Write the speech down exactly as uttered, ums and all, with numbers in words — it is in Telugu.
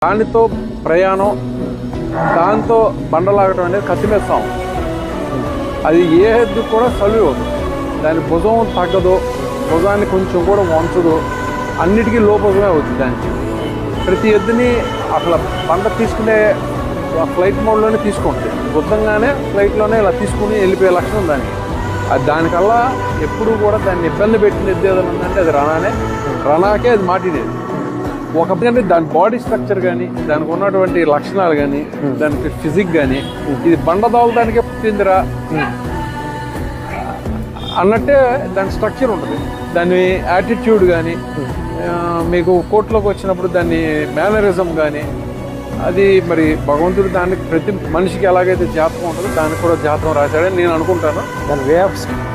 దానితో ప్రయాణం, దాంతో బండలాగటం అనేది కత్తిమేస్తాం. అది ఏ ఎద్దు కూడా సలువు, దాని భుజం తగ్గదు, భుజాన్ని కొంచెం కూడా వంచదు, అన్నిటికీ లోపమే అవుతుంది. దానికి ప్రతి ఎద్దుని అసలు బండ తీసుకునే ఫ్లైట్ మోడ్లోనే తీసుకుంటుంది. బుద్ధంగానే ఫ్లైట్లోనే ఇలా తీసుకుని వెళ్ళిపోయే లక్షణం దానికి. అది దానికల్లా ఎప్పుడూ కూడా దాన్ని ఇబ్బంది పెట్టిన ఎద్దు ఏదైనా ఉందంటే అది రనానే. రనాకే అది మాటినేది. ఒకప్పుడు దాని బాడీ స్ట్రక్చర్ కానీ, దానికి ఉన్నటువంటి లక్షణాలు కానీ, దానికి ఫిజిక్ కానీ, ఇది బండ దోలడానికే పుట్టిందిరా అన్నట్టే దాని స్ట్రక్చర్ ఉంటుంది. దాని యాటిట్యూడ్ కానీ, మీకు కోర్టులోకి వచ్చినప్పుడు దాన్ని మేనరిజం కానీ, అది మరి భగవంతుడు దానికి ప్రతి మనిషికి ఎలాగైతే జాతకం ఉంటుందో దానికి కూడా జాతకం రాశాడని నేను అనుకుంటాను. దాని వే ఆఫ్